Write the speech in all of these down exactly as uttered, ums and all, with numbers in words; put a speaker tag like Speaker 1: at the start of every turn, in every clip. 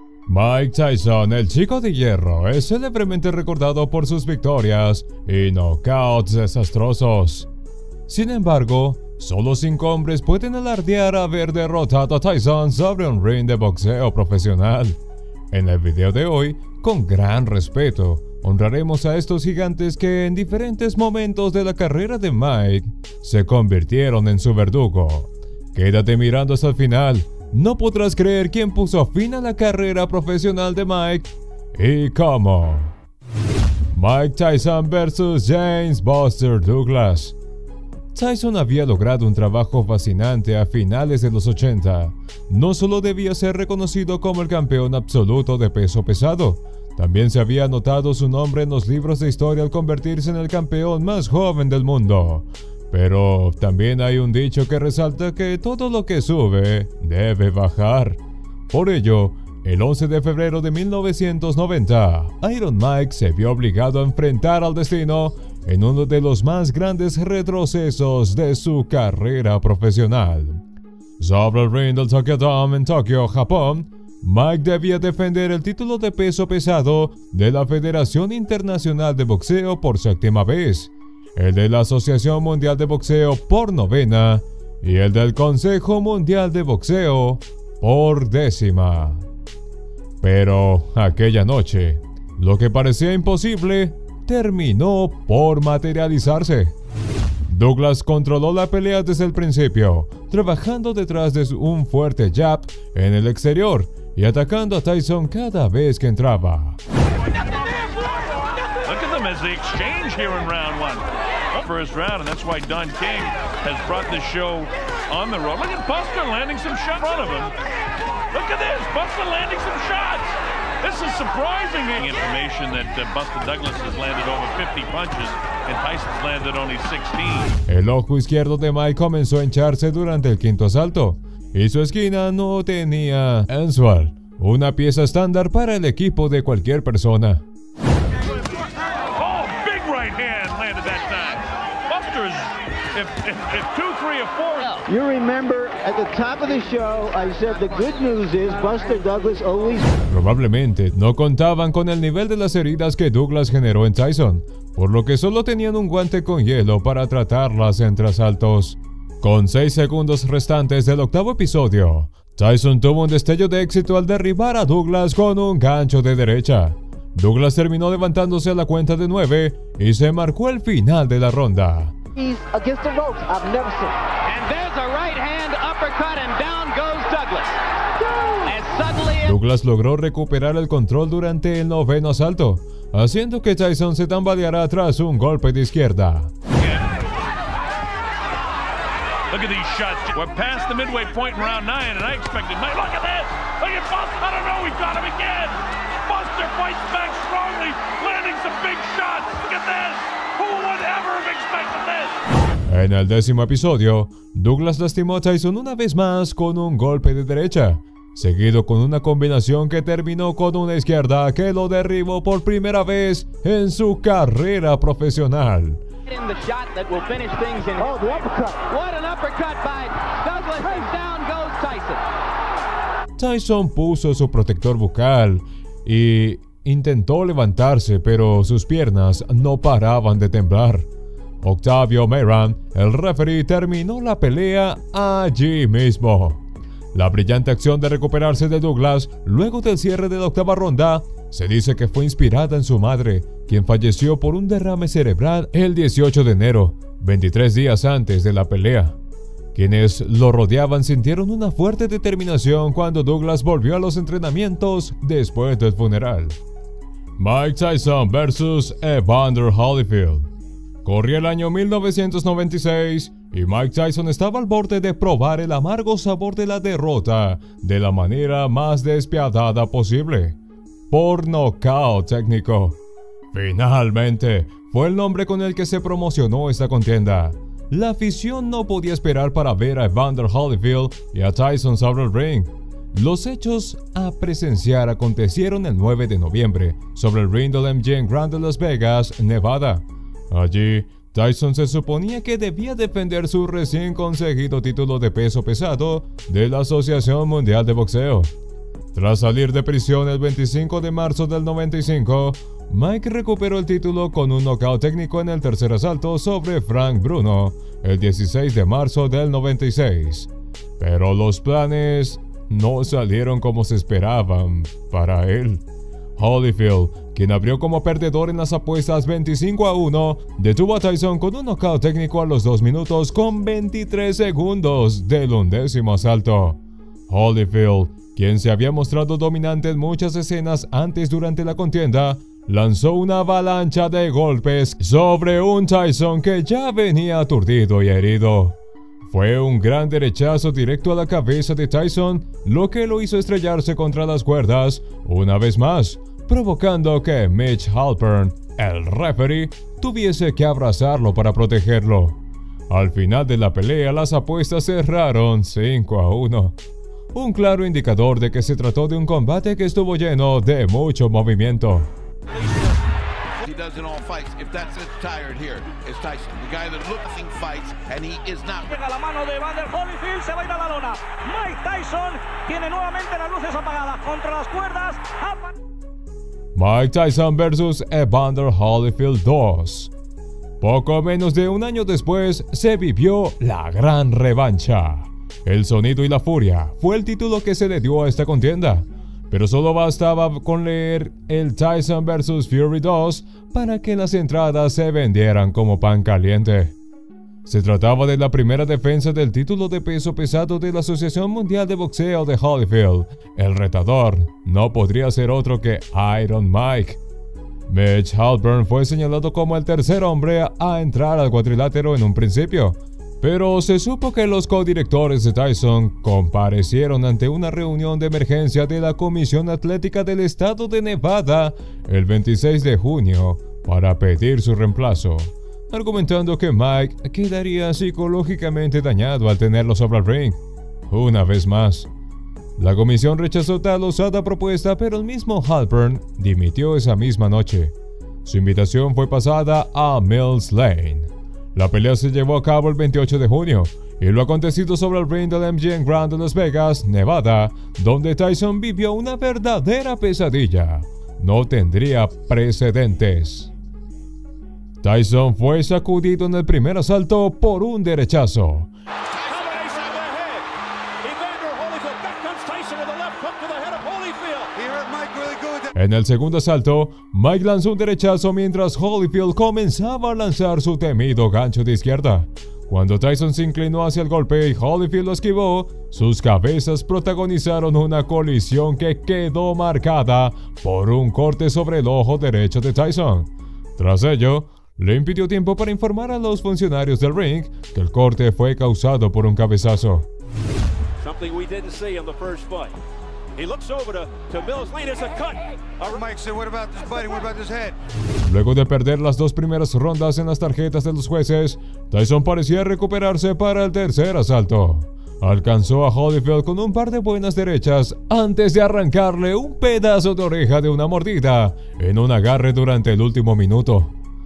Speaker 1: Mike Tyson, el chico de hierro, es célebremente recordado por sus victorias y knockouts desastrosos. Sin embargo, solo cinco hombres pueden alardear haber derrotado a Tyson sobre un ring de boxeo profesional. En el video de hoy, con gran respeto, honraremos a estos gigantes que en diferentes momentos de la carrera de Mike se convirtieron en su verdugo. Quédate mirando hasta el final. No podrás creer quién puso fin a la carrera profesional de Mike y cómo. Mike Tyson versus James Buster Douglas. Tyson había logrado un trabajo fascinante a finales de los ochenta. No solo debía ser reconocido como el campeón absoluto de peso pesado, también se había anotado su nombre en los libros de historia al convertirse en el campeón más joven del mundo. Pero también hay un dicho que resalta que todo lo que sube debe bajar. Por ello, el once de febrero de mil novecientos noventa, Iron Mike se vio obligado a enfrentar al destino en uno de los más grandes retrocesos de su carrera profesional. Sobre el ring del Tokyo Dome en Tokio, Japón, Mike debía defender el título de peso pesado de la Federación Internacional de Boxeo por séptima vez, el de la Asociación Mundial de Boxeo por novena y el del Consejo Mundial de Boxeo por décima. Pero aquella noche, lo que parecía imposible terminó por materializarse. Douglas controló la pelea desde el principio, trabajando detrás de un fuerte jab en el exterior y atacando a Tyson cada vez que entraba.
Speaker 2: As they exchange here in round one. First round, and that's why Don King has brought this show on the road. Look at Buster landing some shots in front of him. Look at this, Buster landing some shots. This is surprising. Information that uh, Buster Douglas has landed over fifty punches and Tyson's landed only sixteen.
Speaker 1: El ojo izquierdo de Mike comenzó a hincharse durante el quinto asalto, y su esquina no tenía Answell, una pieza estándar para el equipo de cualquier persona.
Speaker 2: If, if, if two, three, or four.
Speaker 3: You remember at the top of the show, I said the good news is Buster Douglas always.
Speaker 1: Probablemente no contaban con el nivel de las heridas que Douglas generó en Tyson, por lo que solo tenían un guante con hielo para tratarlas entre asaltos. Con seis segundos restantes del octavo episodio, Tyson tuvo un destello de éxito al derribar a Douglas con un gancho de derecha. Douglas terminó levantándose a la cuenta de nueve y se marcó el final de la ronda.
Speaker 3: He's against the ropes. I've never seen.
Speaker 4: And there's a right hand uppercut and down goes Douglas. And suddenly
Speaker 1: Douglas logró recuperar el control durante el noveno asalto, haciendo que Tyson se tambaleara tras un golpe de izquierda.
Speaker 2: Look at these shots. We're past the midway point in round nine, and I expected. Look at this. Look at Buster. I don't know. We got him again. Buster fights back strongly, landing some big shots. Look at this. Who would ever have expected this?
Speaker 1: En el décimo episodio, Douglas lastimó a Tyson una vez más con un golpe de derecha, seguido con una combinación que terminó con una izquierda que lo derribó por primera vez en su carrera profesional.
Speaker 4: in the shot that will finish things in.
Speaker 3: Oh, the uppercut.
Speaker 4: What an uppercut by Douglas, and down goes Tyson.
Speaker 1: Tyson puso su protector bucal y intentó levantarse, pero sus piernas no paraban de temblar. Octavio Mayram, el referee, terminó la pelea allí mismo. La brillante acción de recuperarse de Douglas luego del cierre de la octava ronda se dice que fue inspirada en su madre, quien falleció por un derrame cerebral el dieciocho de enero, veintitrés días antes de la pelea. Quienes lo rodeaban sintieron una fuerte determinación cuando Douglas volvió a los entrenamientos después del funeral. Mike Tyson versus Evander Holyfield. Corría el año mil novecientos noventa y seis y Mike Tyson estaba al borde de probar el amargo sabor de la derrota de la manera más despiadada posible, por nocaut técnico. Finalmente, fue el nombre con el que se promocionó esta contienda. La afición no podía esperar para ver a Evander Holyfield y a Tyson sobre el ring. Los hechos a presenciar acontecieron el nueve de noviembre sobre el ring del M G M Grand de Las Vegas, Nevada. Allí, Tyson se suponía que debía defender su recién conseguido título de peso pesado de la Asociación Mundial de Boxeo. Tras salir de prisión el veinticinco de marzo del noventa y cinco, Mike recuperó el título con un nocaut técnico en el tercer asalto sobre Frank Bruno el dieciséis de marzo del noventa y seis. Pero los planes no salieron como se esperaban para él. Holyfield, quien abrió como perdedor en las apuestas veinticinco a uno, detuvo a Tyson con un nocaut técnico a los dos minutos con veintitrés segundos del undécimo asalto. Holyfield, quien se había mostrado dominante en muchas escenas antes durante la contienda, lanzó una avalancha de golpes sobre un Tyson que ya venía aturdido y herido. Fue un gran derechazo directo a la cabeza de Tyson, lo que lo hizo estrellarse contra las cuerdas una vez más, provocando que Mitch Halpern, el referee, tuviese que abrazarlo para protegerlo. Al final de la pelea, las apuestas cerraron cinco a uno. Un claro indicador de que se trató de un combate que estuvo lleno de mucho movimiento.
Speaker 5: He does in all fights. If that's it, tired here is Tyson, the guy that looking fights and he is not.
Speaker 6: Llega la mano de Evander Holyfield, se va a ir a la lona. Mike Tyson tiene nuevamente las luces apagadas contra las cuerdas.
Speaker 1: Mike Tyson versus Evander Holyfield dos. Poco menos de un año después se vivió la gran revancha. El sonido y la furia fue el título que se le dio a esta contienda, pero solo bastaba con leer el Tyson versus Fury dos para que las entradas se vendieran como pan caliente. Se trataba de la primera defensa del título de peso pesado de la Asociación Mundial de Boxeo de Holyfield. El retador no podría ser otro que Iron Mike. Mitch Halpern fue señalado como el tercer hombre a entrar al cuadrilátero en un principio, pero se supo que los codirectores de Tyson comparecieron ante una reunión de emergencia de la Comisión Atlética del Estado de Nevada el veintiséis de junio para pedir su reemplazo, argumentando que Mike quedaría psicológicamente dañado al tenerlo sobre el ring. Una vez más, la comisión rechazó tal osada propuesta, pero el mismo Halpern dimitió esa misma noche. Su invitación fue pasada a Mills Lane. La pelea se llevó a cabo el veintiocho de junio, y lo acontecido sobre el ring del M G M Grand de Las Vegas, Nevada, donde Tyson vivió una verdadera pesadilla, no tendría precedentes. Tyson fue sacudido en el primer asalto por un derechazo. En el segundo asalto, Mike lanzó un derechazo mientras Holyfield comenzaba a lanzar su temido gancho de izquierda. Cuando Tyson se inclinó hacia el golpe y Holyfield lo esquivó, sus cabezas protagonizaron una colisión que quedó marcada por un corte sobre el ojo derecho de Tyson. Tras ello, le impidió tiempo para informar a los funcionarios del ring que el corte fue causado por un cabezazo.
Speaker 7: Something we didn't see in the first fight. He looks over to, to Mills Lane. It's a cut.
Speaker 5: All right, Mike said, what about this body? What about this head?
Speaker 1: Luego de perder las dos primeras rondas en las tarjetas de los jueces, Tyson parecía recuperarse para el tercer asalto. Alcanzó a Holyfield con un par de buenas derechas antes de arrancarle un pedazo de oreja de una mordida en un agarre durante el último minuto.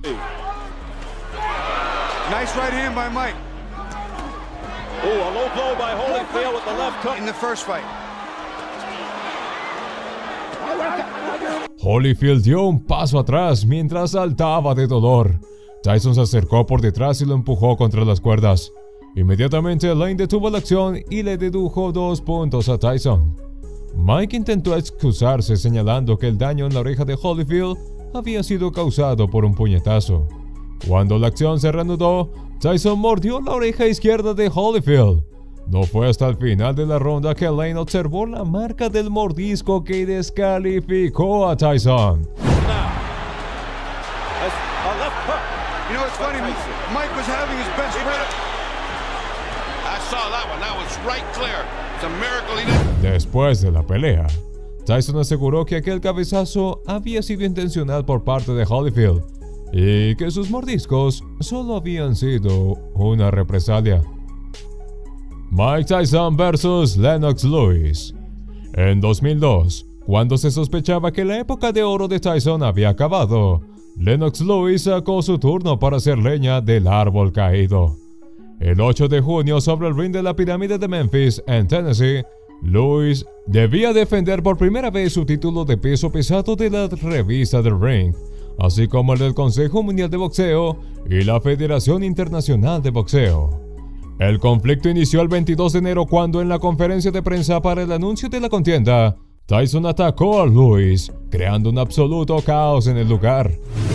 Speaker 5: Nice right hand by Mike.
Speaker 7: Oh, a low blow by Holyfield with the left hook.
Speaker 5: In the first fight.
Speaker 1: Holyfield dio un paso atrás mientras saltaba de dolor. Tyson se acercó por detrás y lo empujó contra las cuerdas. Inmediatamente Lane detuvo la acción y le dedujo dos puntos a Tyson. Mike intentó excusarse señalando que el daño en la oreja de Holyfield había sido causado por un puñetazo. Cuando la acción se reanudó, Tyson mordió la oreja izquierda de Holyfield. No fue hasta el final de la ronda que Lane observó la marca del mordisco que descalificó a Tyson.
Speaker 5: You know, it's funny, Mike was having his best friend. I saw that one. That was right clear. It's a miracle he didn't.
Speaker 1: Después de la pelea, Tyson aseguró que aquel cabezazo había sido intencional por parte de Holyfield y que sus mordiscos solo habían sido una represalia. Mike Tyson versus Lennox Lewis. En dos mil dos, cuando se sospechaba que la época de oro de Tyson había acabado, Lennox Lewis sacó su turno para hacer leña del árbol caído. El ocho de junio, sobre el ring de la pirámide de Memphis, en Tennessee, Lewis debía defender por primera vez su título de peso pesado de la revista The Ring, así como el del Consejo Mundial de Boxeo y la Federación Internacional de Boxeo. El conflicto inició el veintidós de enero cuando en la conferencia de prensa para el anuncio de la contienda, Tyson atacó a Lewis, creando un absoluto caos en el lugar.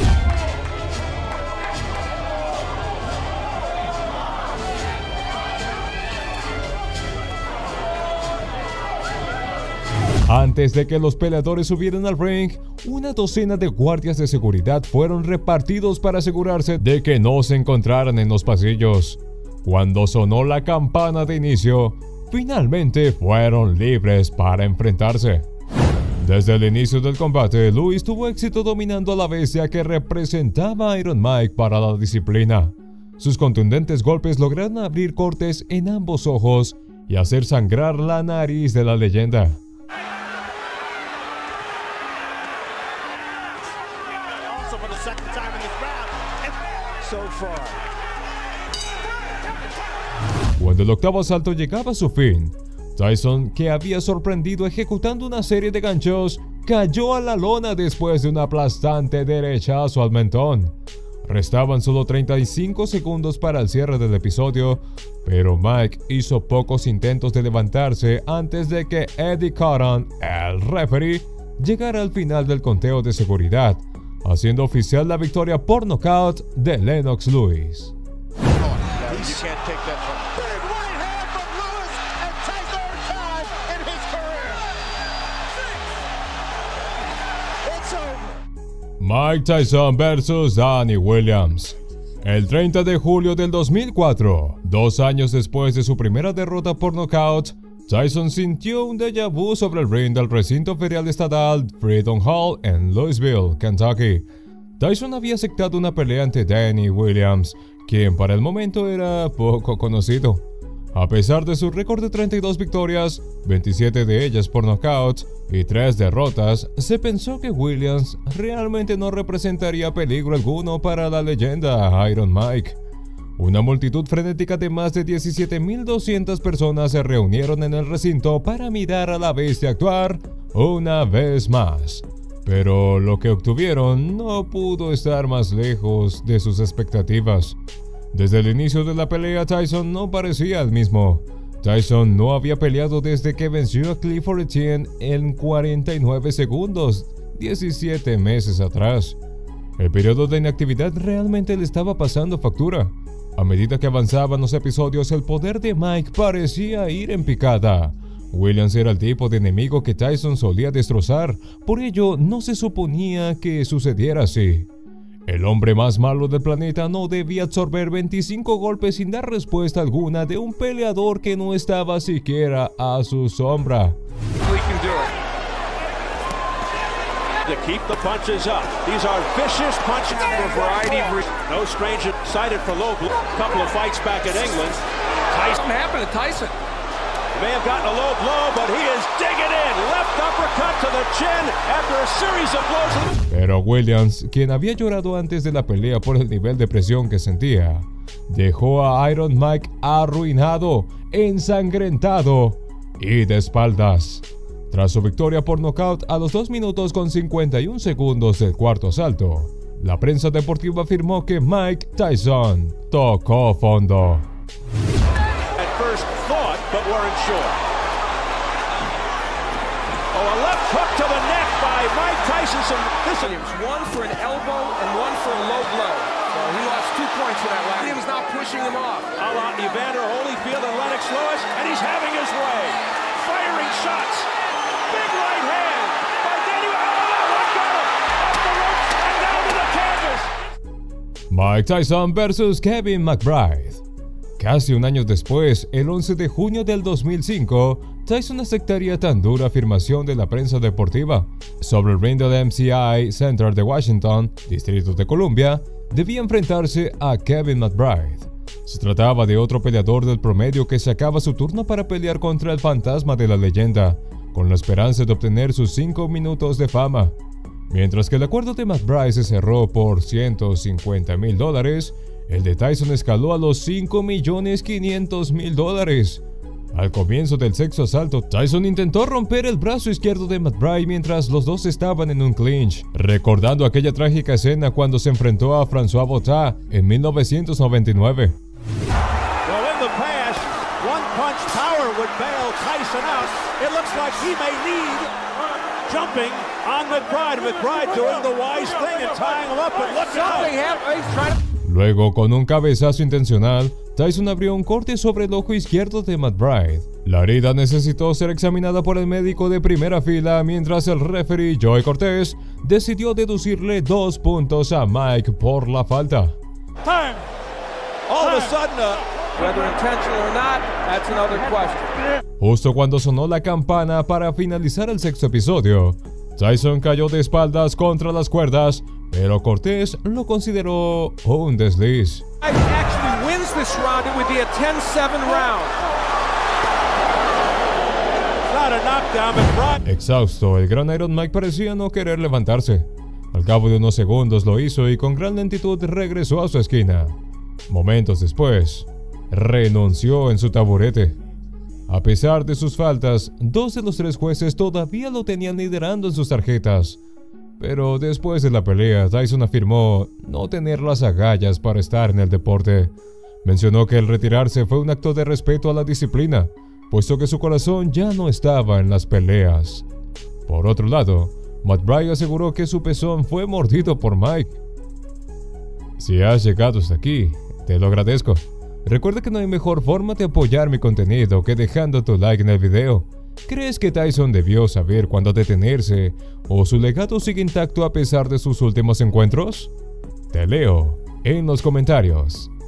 Speaker 1: Antes de que los peleadores subieran al ring, una docena de guardias de seguridad fueron repartidos para asegurarse de que no se encontraran en los pasillos. Cuando sonó la campana de inicio, finalmente fueron libres para enfrentarse. Desde el inicio del combate, Lewis tuvo éxito dominando a la bestia que representaba a Iron Mike para la disciplina. Sus contundentes golpes lograron abrir cortes en ambos ojos y hacer sangrar la nariz de la leyenda. Cuando el octavo asalto llegaba a su fin, Tyson, que había sorprendido ejecutando una serie de ganchos, cayó a la lona después de un aplastante derechazo al mentón. Restaban solo treinta y cinco segundos para el cierre del episodio, pero Mike hizo pocos intentos de levantarse antes de que Eddie Cotton, el referee, llegara al final del conteo de seguridad, haciendo oficial la victoria por nocaut de Lennox Lewis. Mike Tyson versus Danny Williams. El treinta de julio del dos mil cuatro, dos años después de su primera derrota por nocaut, Tyson sintió un déjà vu sobre el ring del recinto ferial estatal Freedom Hall en Louisville, Kentucky. Tyson había aceptado una pelea ante Danny Williams, quien para el momento era poco conocido. A pesar de su récord de treinta y dos victorias, veintisiete de ellas por nocaut y tres derrotas, se pensó que Williams realmente no representaría peligro alguno para la leyenda Iron Mike. Una multitud frenética de más de diecisiete mil doscientas personas se reunieron en el recinto para mirar a la bestia actuar una vez más. Pero lo que obtuvieron no pudo estar más lejos de sus expectativas. Desde el inicio de la pelea, Tyson no parecía el mismo. Tyson no había peleado desde que venció a Clifford Etienne en cuarenta y nueve segundos, diecisiete meses atrás. El periodo de inactividad realmente le estaba pasando factura. A medida que avanzaban los episodios, el poder de Mike parecía ir en picada. Williams era el tipo de enemigo que Tyson solía destrozar, por ello no se suponía que sucediera así. El hombre más malo del planeta no debía absorber veinticinco golpes sin dar respuesta alguna de un peleador que no estaba siquiera a su sombra.
Speaker 7: To keep the punches up. These are vicious punches for a variety of reasons. No stranger cited for low blow. A couple of fights back in England. Tyson happened to Tyson. He may have gotten a low blow, but he is digging in. Left uppercut to the chin after a series of blows.
Speaker 1: Pero Williams, quien había llorado antes de la pelea por el nivel de presión que sentía, dejó a Iron Mike arruinado, ensangrentado y de espaldas. Tras su victoria por nocaut a los dos minutos con cincuenta y un segundos del cuarto asalto, la prensa deportiva afirmó que Mike Tyson tocó fondo.
Speaker 7: At first thought, but weren't sure. Oh, a left hook to the neck by Mike Tyson. This is
Speaker 8: one for an elbow and one for a low blow. So he lost two points for that last. He was not pushing him off.
Speaker 7: A la Evander Holyfield and Lennox Lewis, and he's having his way. Firing shots. Big right hand by Daniel. Oh, what got him? Up the ropes and down to the canvas.
Speaker 1: Mike Tyson versus Kevin McBride. Casi un año después, el once de junio del dos mil cinco, Tyson aceptaría tan dura afirmación de la prensa deportiva. Sobre el ring del M C I Center de Washington, Distrito de Columbia, debía enfrentarse a Kevin McBride. Se trataba de otro peleador del promedio que sacaba su turno para pelear contra el fantasma de la leyenda, con la esperanza de obtener sus cinco minutos de fama. Mientras que el acuerdo de McBride se cerró por ciento cincuenta mil dólares, el de Tyson escaló a los cinco millones quinientos mil dólares. Al comienzo del sexto asalto, Tyson intentó romper el brazo izquierdo de McBride mientras los dos estaban en un clinch, recordando aquella trágica escena cuando se enfrentó a François Botha en mil novecientos noventa y nueve.
Speaker 7: Well, in the past, one punch power would bail Tyson out. It looks like he may lead jumping on McBride. McBride doing the wise thing and tying him up, and look out.
Speaker 1: Luego, con un cabezazo intencional, Tyson abrió un corte sobre el ojo izquierdo de McBride. La herida necesitó ser examinada por el médico de primera fila, mientras el referee Joey Cortez decidió deducirle dos puntos a Mike por la falta.
Speaker 7: Time. All of a sudden, uh, whether intentional or not, that's another question.
Speaker 1: Justo cuando sonó la campana para finalizar el sexto episodio, Tyson cayó de espaldas contra las cuerdas, pero Cortez lo consideró un desliz.
Speaker 7: Actually wins this round. It would be a ten seven round. Not a knockdown, but Brian.
Speaker 1: Exhausto, el gran Iron Mike parecía no querer levantarse. Al cabo de unos segundos lo hizo y con gran lentitud regresó a su esquina. Momentos después, renunció en su taburete. A pesar de sus faltas, dos de los tres jueces todavía lo tenían liderando en sus tarjetas. Pero después de la pelea, Tyson afirmó no tener las agallas para estar en el deporte. Mencionó que el retirarse fue un acto de respeto a la disciplina, puesto que su corazón ya no estaba en las peleas. Por otro lado, McBride aseguró que su pezón fue mordido por Mike. Si has llegado hasta aquí, te lo agradezco. Recuerda que no hay mejor forma de apoyar mi contenido que dejando tu like en el video. ¿Crees que Tyson debió saber cuándo detenerse o su legado sigue intacto a pesar de sus últimos encuentros? Te leo en los comentarios.